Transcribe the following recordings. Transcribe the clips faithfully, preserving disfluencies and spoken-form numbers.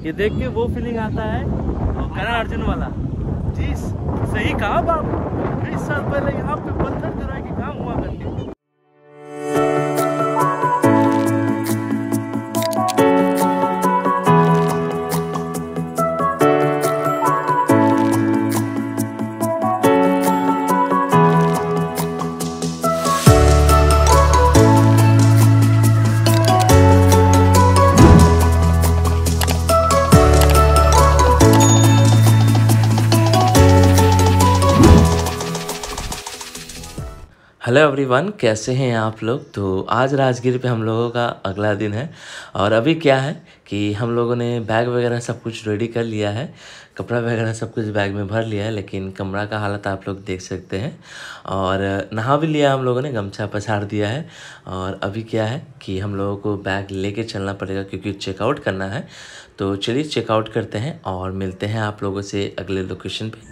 ये देख के वो फीलिंग आता है करण अर्जुन वाला। जी सही कहा बाप, बीस साल पहले यहाँ पे पत्थर गिरा के काम हुआ करते। हेलो एवरीवन, कैसे हैं आप लोग। तो आज राजगीर पे हम लोगों का अगला दिन है और अभी क्या है कि हम लोगों ने बैग वगैरह सब कुछ रेडी कर लिया है, कपड़ा वगैरह सब कुछ बैग में भर लिया है, लेकिन कमरा का हालत आप लोग देख सकते हैं। और नहा भी लिया हम लोगों ने, गमछा पछाड़ दिया है। और अभी क्या है कि हम लोगों को बैग लेके चलना पड़ेगा क्योंकि चेकआउट करना है। तो चलिए चेकआउट करते हैं और मिलते हैं आप लोगों से अगले लोकेशन पर।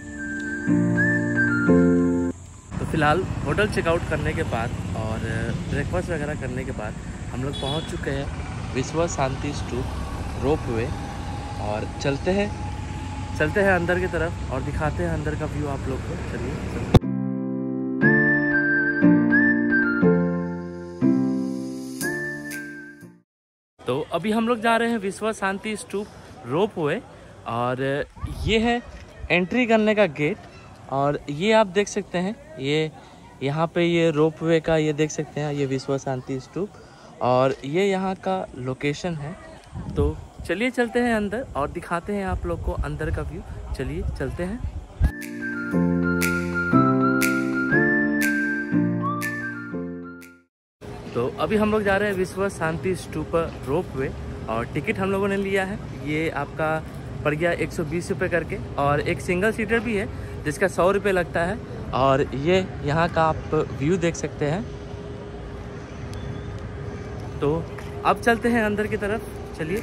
तो फिलहाल होटल चेकआउट करने के बाद और ब्रेकफास्ट वगैरह करने के बाद हम लोग पहुंच चुके हैं विश्व शांति स्तूप रोप वे। और चलते हैं चलते हैं अंदर की तरफ और दिखाते हैं अंदर का व्यू आप लोग को। चलिए चलते। तो अभी हम लोग जा रहे हैं विश्व शांति स्तूप रोप वे और ये है एंट्री करने का गेट। और ये आप देख सकते हैं, ये यहाँ पे ये रोप वे का ये देख सकते हैं, ये विश्व शांति स्तूप और ये यहाँ का लोकेशन है। तो चलिए चलते हैं अंदर और दिखाते हैं आप लोग को अंदर का व्यू। चलिए चलते हैं। तो अभी हम लोग जा रहे हैं विश्व शांति स्तूप रोप वे और टिकट हम लोगों ने लिया है। ये आपका पड़ गया एक सौ बीस रुपये करके और एक सिंगल सीटर भी है जिसका सौ रुपये लगता है। और ये यहाँ का आप व्यू देख सकते हैं। तो अब चलते हैं अंदर की तरफ। चलिए।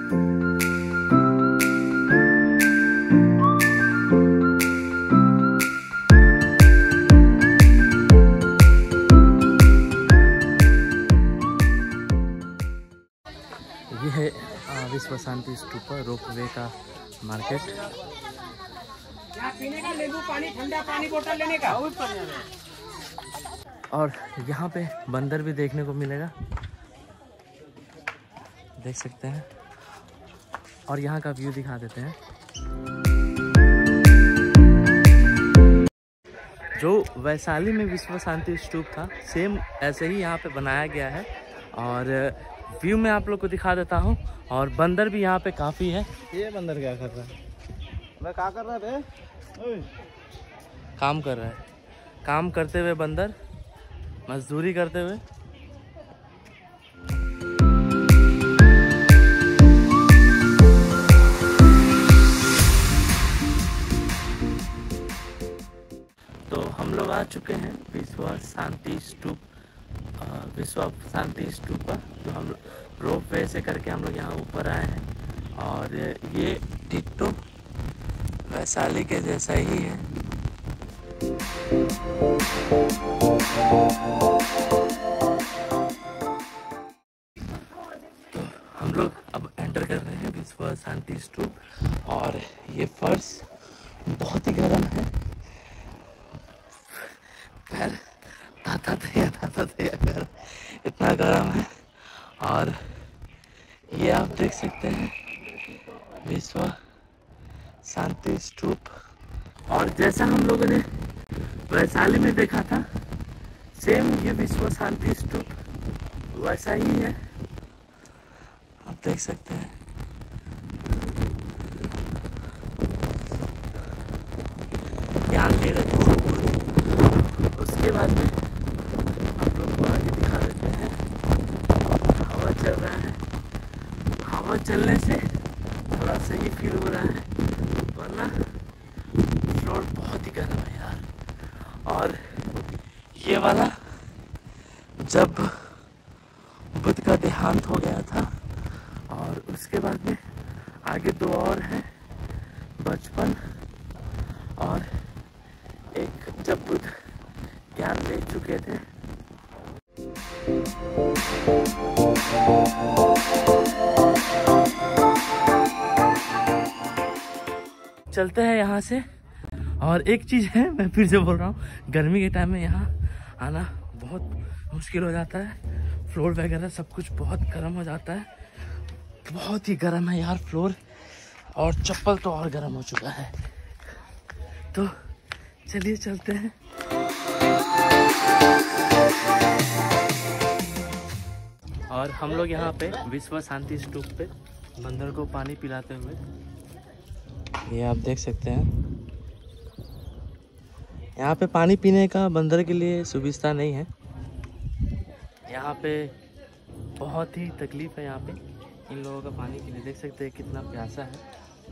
ये है विश्व शांति स्तूप रोप वे का मार्केट। पीने का नींबू पानी, ठंडा पानी बोतल लेने का। और यहाँ पे बंदर भी देखने को मिलेगा, देख सकते हैं। और यहाँ का व्यू दिखा देते हैं। जो वैशाली में विश्व शांति स्तूप था, सेम ऐसे ही यहाँ पे बनाया गया है। और व्यू में आप लोग को दिखा देता हूँ। और बंदर भी यहाँ पे काफ़ी है। ये बंदर क्या कर रहा है? मैं क्या कर रहा है? काम कर रहा है, काम करते हुए बंदर, मजदूरी करते हुए। तो हम लोग आ चुके हैं विश्व शांति स्तूप विश्व शांति स्तूप पर, जो हम रोप वे से करके हम लोग यहाँ ऊपर आए हैं। और ये डिट्टो वैशाली के जैसा ही है। तो हम लोग अब एंटर कर रहे हैं विश्व शांति स्तूप। और ये फर्श बहुत ही गर्म है, पैर ताता थे ताता थे अगर इतना गर्म है। और ये आप देख सकते हैं विश्व शांति स्तूप। और जैसा हम लोगों ने वैशाली में देखा था, सेम ये विश्व शांति स्तूप वैसा ही है, आप देख सकते हैं। ध्यान दे रहे हैं। उसके बाद में आप लोग को आगे दिखा देते हैं। हवा चल रहा है, हवा चलने से थोड़ा सही फील हो रहा है, वरना फ्लोर बहुत ही गर्म है यार। और ये वाला जब बुद्ध का देहांत हो गया था और उसके बाद में आगे दो और हैं, बचपन और एक जब बुद्ध ज्ञान ले चुके थे। चलते हैं यहाँ से। और एक चीज़ है, मैं फिर से बोल रहा हूँ, गर्मी के टाइम में यहाँ आना बहुत मुश्किल हो जाता है। फ्लोर वगैरह सब कुछ बहुत गर्म हो जाता है, बहुत ही गर्म है यार फ्लोर, और चप्पल तो और गर्म हो चुका है। तो चलिए चलते हैं। और हम लोग यहाँ पे विश्व शांति स्तूप पे बंदर को पानी पिलाते हुए, ये आप देख सकते हैं। यहाँ पे पानी पीने का बंदर के लिए सुविधा नहीं है। यहाँ पे बहुत ही तकलीफ है यहाँ पे इन लोगों का पानी के लिए। देख सकते हैं कितना प्यासा है।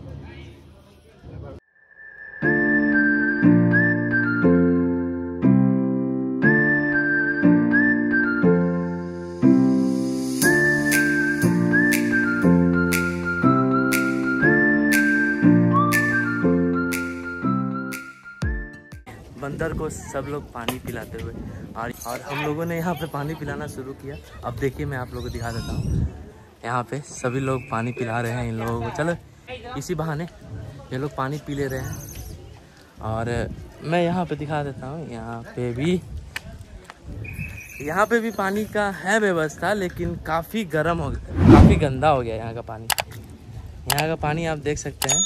बंदर को सब लोग पानी पिलाते हुए, और और हम लोगों ने यहाँ पे पानी पिलाना शुरू किया। अब देखिए मैं आप लोगों को दिखा देता हूँ। यहाँ पे सभी लोग पानी पिला रहे हैं इन लोगों को। चलो इसी बहाने ये लोग पानी पी ले रहे हैं। और मैं यहाँ पे दिखा देता हूँ, यहाँ पे भी यहाँ पे भी पानी का है व्यवस्था, लेकिन काफ़ी गर्म हो गया, काफ़ी गंदा हो गया यहाँ का पानी। यहाँ का पानी आप देख सकते हैं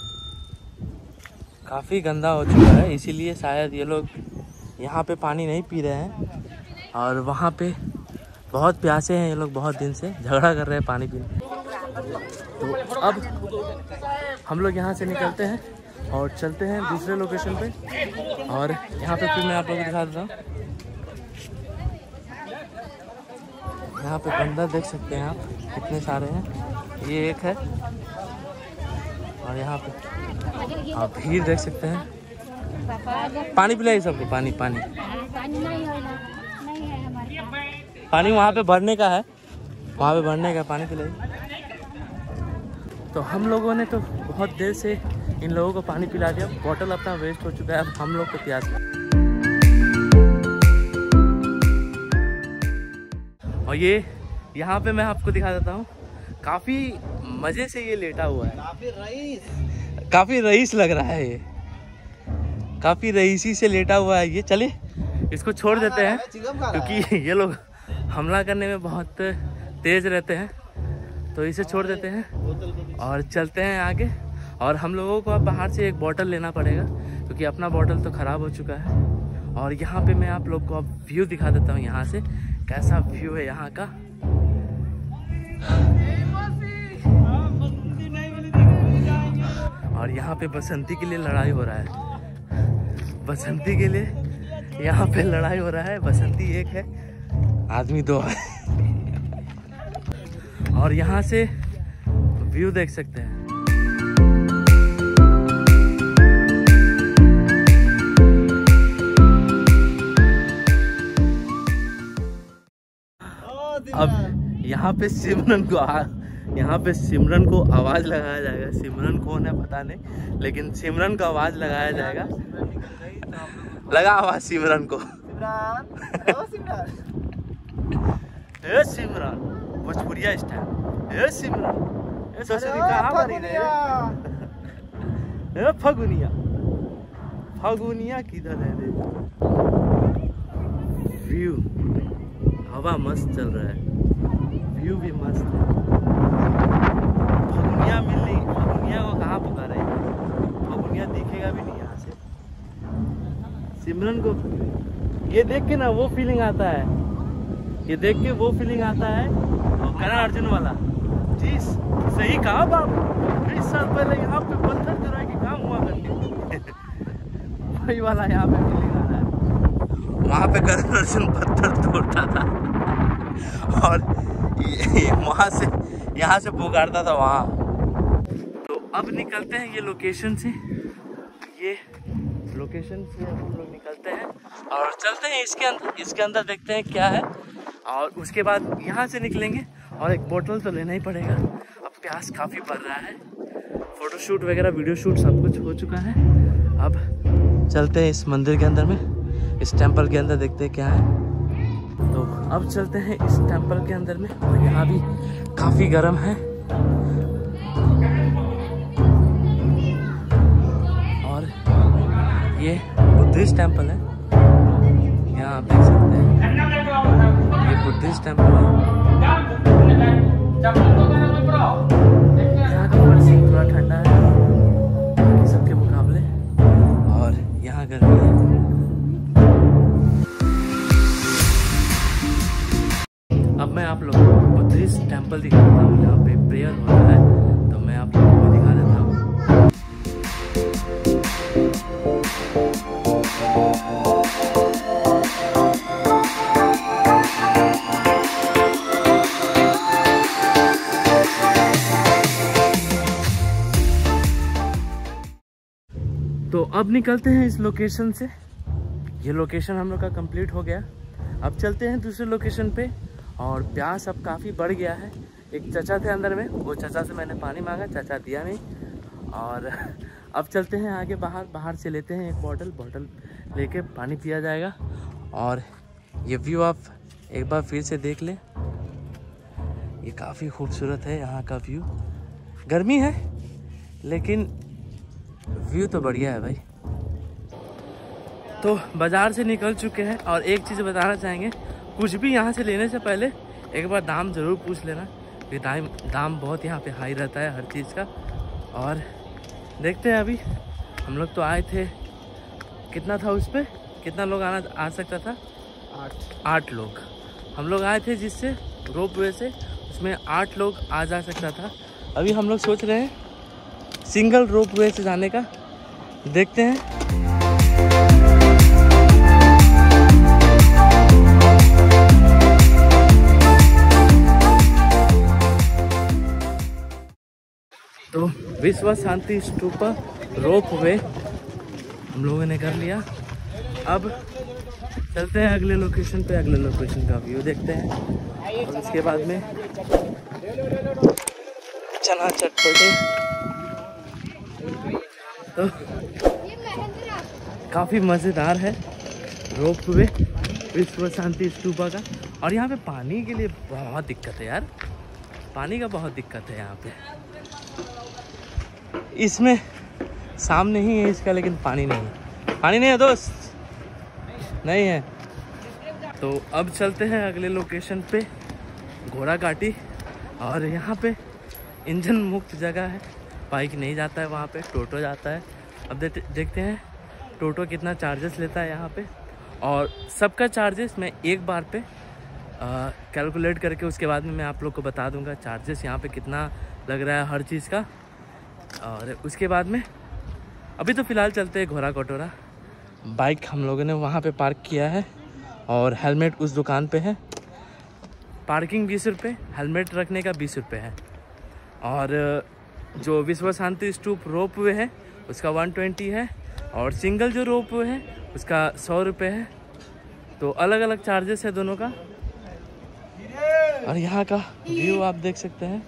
काफ़ी गंदा हो चुका है, इसीलिए शायद ये लोग यहाँ पे पानी नहीं पी रहे हैं। और वहाँ पे बहुत प्यासे हैं ये लोग, बहुत दिन से झगड़ा कर रहे हैं पानी पीने। तो अब हम लोग यहाँ से निकलते हैं और चलते हैं दूसरे लोकेशन पे। और यहाँ पे फिर मैं आप लोगों को दिखा देता हूँ। यहाँ पे बंदर देख सकते हैं आप, कितने सारे हैं। ये एक है, और यहाँ पे आप भीड़ देख सकते हैं। पानी पिलाइए सबको, पानी पानी पानी वहाँ पे भरने का है, वहाँ पे भरने का पानी पिलाइए। तो हम लोगों ने तो बहुत देर से इन लोगों को पानी पिला दिया, बॉटल अपना वेस्ट हो चुका है। अब हम लोग को प्यास है। और ये यहाँ पे मैं आपको दिखा देता हूँ, काफ़ी मज़े से ये लेटा हुआ है। काफ़ी रईस काफ़ी रईस लग रहा है, ये काफ़ी रईसी से लेटा हुआ है ये। चलिए इसको छोड़ देते हैं, क्योंकि ये लोग हमला करने में बहुत तेज़ रहते हैं। तो इसे छोड़ देते हैं और चलते हैं आगे। और हम लोगों को अब बाहर से एक बोतल लेना पड़ेगा, क्योंकि अपना बोतल तो ख़राब हो चुका है। और यहाँ पे मैं आप लोग को अब व्यू दिखा देता हूँ, यहाँ से कैसा व्यू है यहाँ का। और यहाँ पे बसंती के लिए लड़ाई हो रहा है, बसंती के लिए यहाँ पे लड़ाई हो रहा है। बसंती एक है, आदमी दो है। और यहाँ से व्यू देख सकते हैं। अब यहाँ पे सिमरन को आ, यहाँ पे सिमरन को आवाज़ लगाया जाएगा। सिमरन कौन है पता नहीं, लेकिन सिमरन को आवाज़ लगाया जाएगा। लगा आवाज़ सिमरन को। ए सिमरन, भोजपुरिया स्टाइल। ए सिमरन, ए ससुरी कहाँ पर है? ए फगुनिया, फगुनिया किधर है रे? व्यू, हवा मस्त चल रहा है, व्यू भी मस्त है। फगुनिया मिल नहीं, फगुनिया को कहाँ पुकारा है? फगुनिया दिखेगा भी नहीं यहाँ से। सिमरन को ये देख के ना वो फीलिंग आता है, ये देख के वो फीलिंग आता है और करण अर्जुन वाला चीज सही कहा बाबू। बीस साल पहले यहाँ पे पत्थर गिरा के काम हुआ करते वही वाला यहाँ पे फीलिंग आ रहा है। वहाँ पे करण अर्जुन पत्थर तोड़ता था और ये, ये वहाँ से यहाँ से पुकारता था वहाँ। तो अब निकलते हैं ये लोकेशन से, ये लोकेशन से हम लोग निकलते हैं और चलते हैं इसके अंदर। इसके अंदर देखते हैं क्या है, और उसके बाद यहाँ से निकलेंगे। और एक बोतल तो लेना ही पड़ेगा, अब प्यास काफ़ी बढ़ रहा है। फ़ोटोशूट वगैरह वीडियो शूट सब कुछ हो चुका है। अब चलते हैं इस मंदिर के अंदर में, इस टेम्पल के अंदर देखते हैं क्या है। तो अब चलते हैं इस टेम्पल के अंदर में, और यहाँ भी काफ़ी गर्म है। बुद्धिस्ट टेम्पल है, यहाँ आप देख सकते हैं, ये बुद्धिस्ट टेम्पल है। यहाँ का फर्श थोड़ा ठंडा है बाकी सबके मुकाबले, और यहाँ गर्मी है। अब मैं आप लोगों को बुद्धिस्ट टेम्पल दिखाता हूँ, यहाँ पे प्रेयर हो रहा है, तो मैं आप लोगों को दिखा देता हूँ। तो अब निकलते हैं इस लोकेशन से। ये लोकेशन हम लोग का कंप्लीट हो गया। अब चलते हैं दूसरे लोकेशन पे, और प्यास अब काफ़ी बढ़ गया है। एक चाचा थे अंदर में, वो चाचा से मैंने पानी मांगा, चाचा दिया नहीं। और अब चलते हैं आगे बाहर, बाहर से लेते हैं एक बॉटल, बॉटल लेके पानी पिया जाएगा। और ये व्यू आप एक बार फिर से देख लें, ये काफ़ी खूबसूरत है यहाँ का व्यू। गर्मी है लेकिन व्यू तो बढ़िया है भाई। तो बाज़ार से निकल चुके हैं, और एक चीज़ बताना चाहेंगे, कुछ भी यहाँ से लेने से पहले एक बार दाम ज़रूर पूछ लेना, क्योंकि दाम दाम बहुत यहाँ पे हाई रहता है हर चीज़ का। और देखते हैं, अभी हम लोग तो आए थे, कितना था उस पर, कितना लोग आना आ सकता था? आठ आठ लोग हम लोग आए थे, जिससे रोप वे से उसमें आठ लोग आ जा सकता था। अभी हम लोग सोच रहे हैं सिंगल रोप वे से जाने का, देखते हैं। तो विश्व शांति स्तूप रोप वे हम लोगों ने कर लिया। अब चलते हैं अगले लोकेशन पे, अगले लोकेशन का व्यू देखते हैं, और उसके बाद में चना चटपटे। तो काफ़ी मज़ेदार है रोप वे विश्व शांति स्तूपा का। और यहाँ पे पानी के लिए बहुत दिक्कत है यार, पानी का बहुत दिक्कत है यहाँ पे। इसमें सामने ही है इसका, लेकिन पानी नहीं है, पानी नहीं है दोस्त, नहीं है। तो अब चलते हैं अगले लोकेशन पे, घोड़ा घाटी। और यहाँ पे इंजन मुक्त जगह है, बाइक नहीं जाता है वहाँ पे, टोटो जाता है। अब दे, देखते हैं टोटो कितना चार्जेस लेता है यहाँ पे, और सबका चार्जेस मैं एक बार पे कैलकुलेट करके उसके बाद में मैं आप लोग को बता दूंगा चार्जेस यहाँ पे कितना लग रहा है हर चीज़ का। और उसके बाद में अभी तो फ़िलहाल चलते हैं घोड़ा कटोरा। बाइक हम लोगों ने वहाँ पे पार्क किया है, और हेलमेट उस दुकान पे है। पार्किंग बीस रुपये, हेलमेट रखने का बीस रुपये है। और जो विश्व शांति स्तूप रोप वे है उसका वन ट्वेंटी है, और सिंगल जो रोप वे है उसका सौ रुपये है। तो अलग अलग चार्जेस है दोनों का। और यहाँ का व्यू आप देख सकते हैं।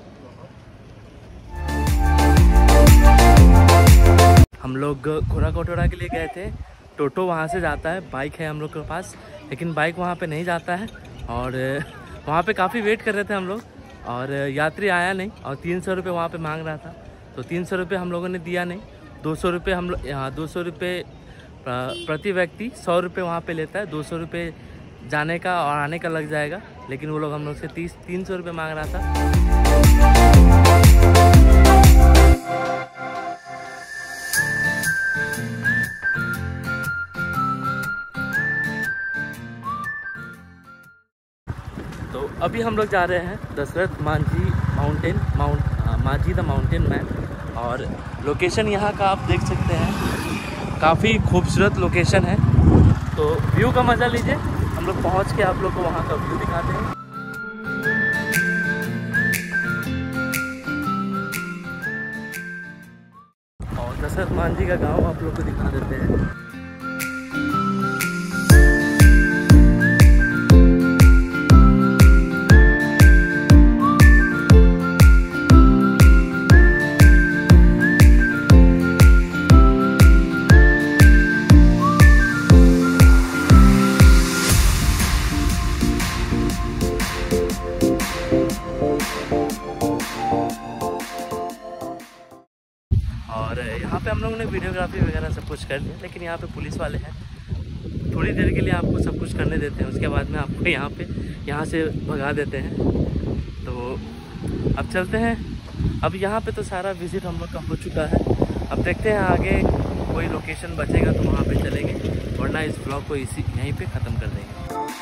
हम लोग घोड़ा कटोरा के लिए गए थे, टोटो वहाँ से जाता है, बाइक है हम लोग के पास, लेकिन बाइक वहाँ पे नहीं जाता है। और वहाँ पे काफ़ी वेट कर रहे थे हम लोग, और यात्री आया नहीं, और तीन सौ रुपये वहाँ पे मांग रहा था। तो तीन सौ रुपये हम लोगों ने दिया नहीं, दो सौ रुपये हम लोग यहाँ दो सौ रुपये प्रति व्यक्ति, सौ रुपये वहाँ पे लेता है, दो सौ रुपये जाने का और आने का लग जाएगा। लेकिन वो लोग हम लोग से तीस तीन सौ रुपये मांग रहा था। तो अभी हम लोग जा रहे हैं Dasharath Manjhi mountain, mount Manjhi the mountain man. और लोकेशन यहाँ का आप देख सकते हैं, काफ़ी खूबसूरत लोकेशन है। तो व्यू का मज़ा लीजिए, हम लोग पहुँच के आप लोग को वहाँ का व्यू दिखाते हैं। और दशरथ मांझी का गांव आप लोग को दिखा देते हैं। और यहाँ पे हम लोगों ने वीडियोग्राफी वगैरह सब कुछ कर लिया, लेकिन यहाँ पे पुलिस वाले हैं थोड़ी देर के लिए आपको सब कुछ करने देते हैं, उसके बाद में आपको यहाँ पे यहाँ से भगा देते हैं। तो अब चलते हैं। अब यहाँ पे तो सारा विज़िट हम लोग का हो चुका है। अब देखते हैं आगे कोई लोकेशन बचेगा तो वहाँ पे चलेंगे, वरना इस ब्लॉग को इसी यहीं पे ख़त्म कर देंगे।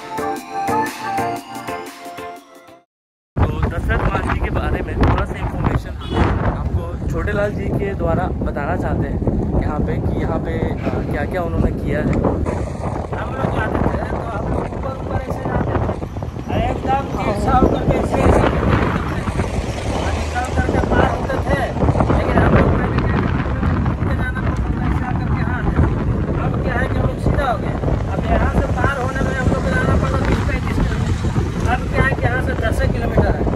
तो दशरथ मान जी के बारे में थोड़ा सा इन्फॉर्मेशन हम आपको छोटे लाल जी के द्वारा बताना चाहते हैं यहाँ पे कि यहाँ पे क्या क्या उन्होंने किया है। हम लोग आते थे तो हम लोग ऊपर ऊपर ऐसे जाते थे, एकदम तीन साल करके ऐसे ऐसे निकल करके पार होते थे। लेकिन हम लोग में भी जाना पड़ता था ऐसा करके। हाँ, अब क्या है कि हम लोग सीधा हो गए। अब यहाँ से पार होने में हम लोग को जाना पड़ा बीस पैंतीस किलोमीटर। अब क्या है कि यहाँ से दस किलोमीटर है।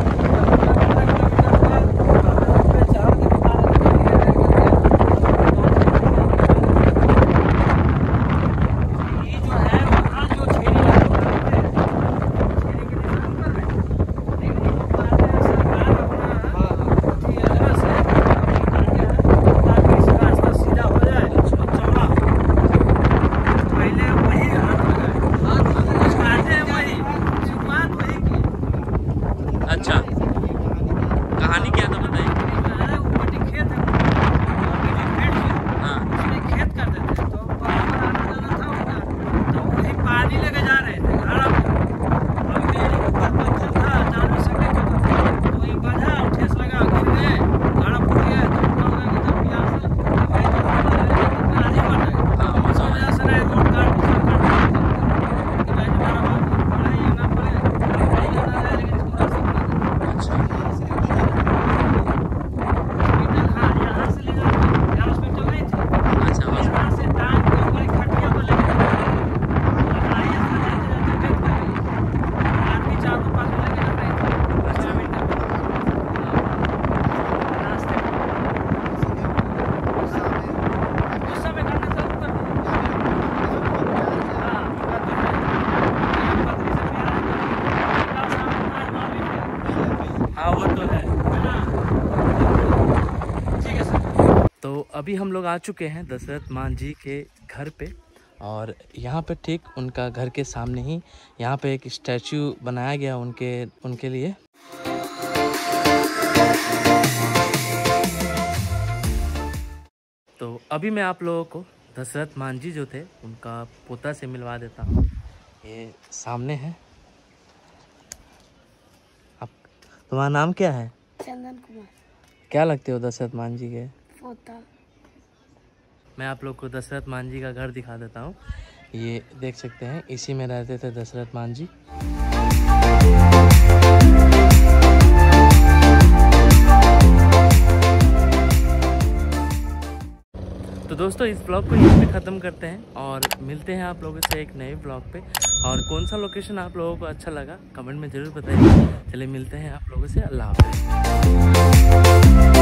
अच्छा, कहानी क्या था बताइए। खेत है, हाँ, खेत कर देते थे तो आना जाना था उनका, तो वही पानी लेके जा रहे थे घाड़ा पे। अब मेरे ऊपर पत्थर था, जा नहीं सके थे, तो वही बजा ठेस लगा, गिर गए, घाड़ा फूट गया। तो उनको लगा कि जब यहाँ से भाई तो आगे बढ़ जाएगा, उस वजह से रहे रोड काट कि भाई हमारा बात पढ़े या ना पढ़े, पढ़े या ना रहे, लेकिन इसको रास्ता बना दे। अच्छा, हाँ वो तो है। ठीक है सर। तो अभी हम लोग आ चुके हैं दशरथ मान जी के घर पे, और यहाँ पे ठीक उनका घर के सामने ही यहाँ पे एक स्टैचू बनाया गया उनके उनके लिए। तो अभी मैं आप लोगों को दशरथ मान जी जो थे उनका पोता से मिलवा देता हूँ। ये सामने है। आप, तुम्हारा नाम क्या है? चंदन कुमार। क्या लगते हो दशरथ मान जी के? पोता। मैं आप लोग को दशरथ मान जी का घर दिखा देता हूँ। ये देख सकते हैं, इसी में रहते थे दशरथ मान जी। तो दोस्तों इस ब्लॉग को यहीं पे ख़त्म करते हैं और मिलते हैं आप लोगों से एक नए ब्लॉग पे। और कौन सा लोकेशन आप लोगों को अच्छा लगा कमेंट में ज़रूर बताइए। चलिए मिलते हैं आप लोगों से। अल्लाह हाफ़िज़।